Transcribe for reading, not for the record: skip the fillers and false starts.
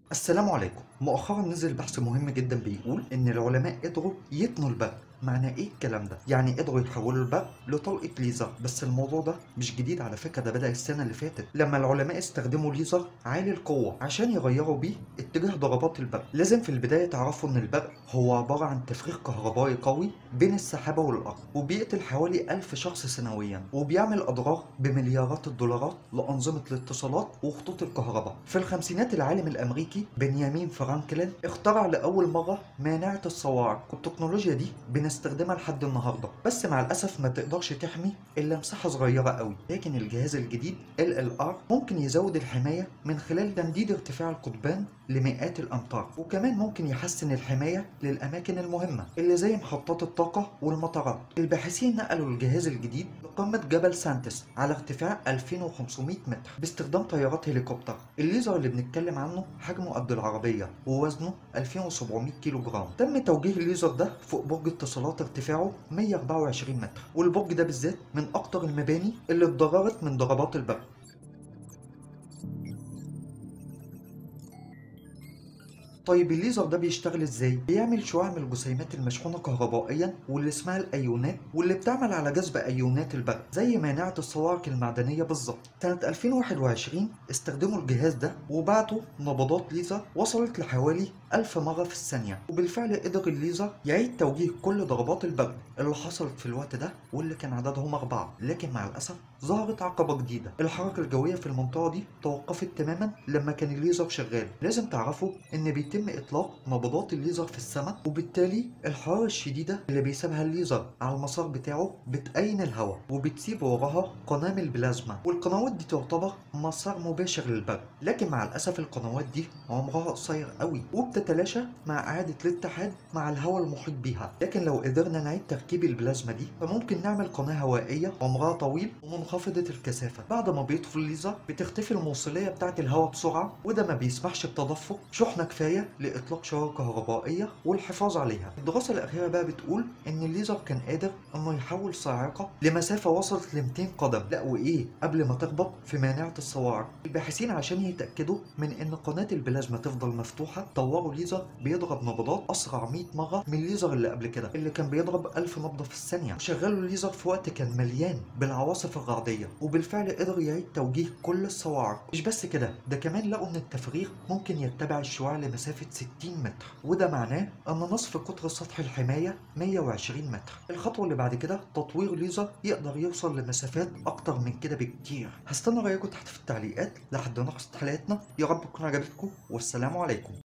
السلام عليكم. مؤخرا نزل بحث مهم جدا بيقول ان العلماء قدروا يتنوا البرق. معنى ايه الكلام ده؟ يعني قدروا يحولوا البرق لطلقة ليزر. بس الموضوع ده مش جديد على فكرة، ده بدأ السنة اللي فاتت لما العلماء استخدموا ليزر عالي القوة عشان يغيروا بيه اتجاه ضربات البرق. لازم في البداية تعرفوا ان البرق هو عبارة عن تفريغ كهربائي قوي بين السحابة والأرض، وبيقتل حوالي 1000 شخص سنويا، وبيعمل أضرار بمليارات الدولارات لأنظمة الاتصالات وخطوط الكهرباء. في الخمسينات العالم الأمريكي بنيامين فرانكلين اخترع لأول مرة مانعة الصواعق، والتكنولوجيا دي بنستخدمها لحد النهاردة، بس مع الأسف ما تقدرش تحمي إلا مساحة صغيرة قوي. لكن الجهاز الجديد LLR ممكن يزود الحماية من خلال تمديد ارتفاع القضبان لمئات الأمتار، وكمان ممكن يحسن الحماية للأماكن المهمة اللي زي محطات الطاقة والمطارات. الباحثين نقلوا الجهاز الجديد لقمة جبل سانتس على ارتفاع 2500 متر باستخدام طيارات هليكوبتر. الليزر اللي بنتكلم عنه حجمه قد العربية ووزنه 2700 كيلو جرام. تم توجيه الليزر ده فوق برج اتصالات ارتفاعه 124 متر، والبرج ده بالذات من أكتر المباني اللي اتضررت من ضربات البرق. طيب الليزر ده بيشتغل ازاي؟ بيعمل شعاع من الجسيمات المشحونة كهربائيا واللي اسمها الايونات، واللي بتعمل على جذب ايونات البرق زي مانعة الصواعق المعدنية بالظبط. سنة 2021 استخدموا الجهاز ده وبعتوا نبضات ليزر وصلت لحوالي 1000 مرة في الثانية، وبالفعل قدر الليزر يعيد توجيه كل ضربات البرق اللي حصلت في الوقت ده، واللي كان عددهم 4. لكن مع الأسف ظهرت عقبة جديدة، الحركة الجوية في المنطقة دي توقفت تماما لما كان الليزر شغال. لازم تعرفوا إن بيتم إطلاق نبضات الليزر في السماء، وبالتالي الحرارة الشديدة اللي بيسيبها الليزر على المسار بتاعه بتأين الهواء وبتسيب وراها قنابل بلازما، والقنوات دي تعتبر مسار مباشر للبرق. لكن مع الأسف القنوات دي عمرها قصير قوي وبتتلاشى مع إعادة الاتحاد مع الهواء المحيط بيها. لكن لو قدرنا نعيد تركيب البلازما دي فممكن نعمل قناة هوائية عمرها طويل ومنخفضة الكثافة. بعد ما بيطفي الليزر بتختفي الموصلية بتاعة الهواء بسرعة، وده ما بيسمحش بتدفق شحنة كفاية لإطلاق شعاع كهربائية والحفاظ عليها. الدراسة الأخيرة بقى بتقول إن الليزر كان قادر إنه يحول صاعقة لمسافة وصلت ل 200 قدم، لا وإيه، قبل ما تخبط في مانعة الصواعق. الباحثين عشان يتأكدوا من إن قناة البلازما تفضل مفتوحة طوروا ليزر بيضرب نبضات أسرع 100 مرة من الليزر اللي قبل كده اللي كان بيضرب 1000 نبضة في الثانية. شغلوا الليزر في وقت كان مليان بالعواصف الرعدية، وبالفعل قدر يعيد توجيه كل الصواعق. مش بس كده، ده كمان لقوا إن التفريغ ممكن يتبع الشعاع لمسافة 60 متر، وده معناه أن نصف قطر سطح الحماية 120 متر. الخطوة اللي بعد كده تطوير ليزر يقدر يوصل لمسافات أكتر من كده بكتير. هستنى رأيكم تحت في التعليقات لحد نخلص حلقتنا. يا رب تكون عجبتكم، والسلام عليكم.